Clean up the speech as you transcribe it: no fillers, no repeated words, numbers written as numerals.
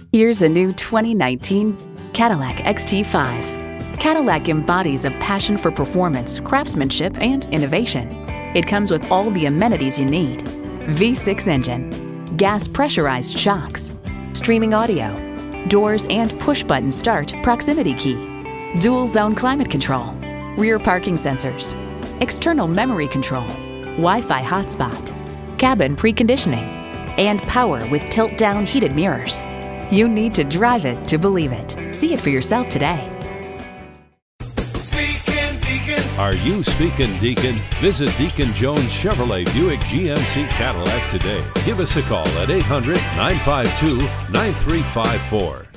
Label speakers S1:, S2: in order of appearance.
S1: Here's a new 2019 Cadillac XT5. Cadillac embodies a passion for performance, craftsmanship, and innovation. It comes with all the amenities you need. V6 engine, gas pressurized shocks, streaming audio, doors and push-button start proximity key, dual zone climate control, rear parking sensors, external memory control, Wi-Fi hotspot, cabin preconditioning, and power with tilt-down heated mirrors. You need to drive it to believe it. See it for yourself today.
S2: Are you speaking Deacon? Visit Deacon Jones Chevrolet Buick GMC Cadillac today. Give us a call at 800-952-9354.